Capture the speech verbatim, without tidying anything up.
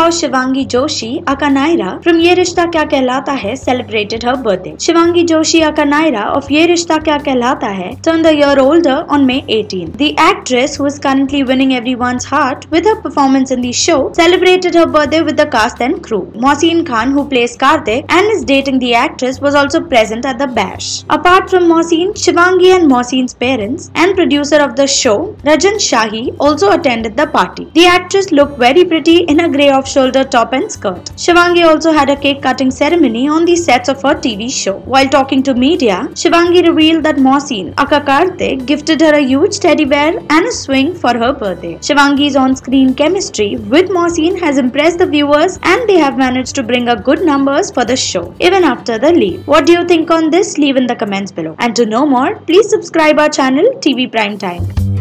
how Shivangi Joshi, aka Naira from Yeh Rishta Kya Kehlata Hai, celebrated her birthday. Shivangi Joshi, aka Naira of Yeh Rishta Kya Kehlata Hai, turned a year older on May eighteenth. The actress, who is currently winning everyone's heart with her performance in the show, celebrated her birthday with the cast and crew. Mohsin Khan, who plays Karthik and is dating the actress, was also present at the bash. Apart from Mohsin, Shivangi and Mohsin's parents and producer of the show, Rajan Shahi, also attended the party. The actress looked very pretty in a grey off-shoulder top and skirt. Shivangi also had a cake-cutting ceremony on the sets of her T V show. While talking to media, Shivangi revealed that Mohsin, aka Karthik, gifted her a huge teddy bear and a swing for her birthday. Shivangi's on-screen chemistry with Mohsin has impressed the viewers, and they have managed to bring a good numbers for the show, even after the leave. What do you think on this? Leave in the comments below. And to know more, please subscribe our channel T V Prime Time.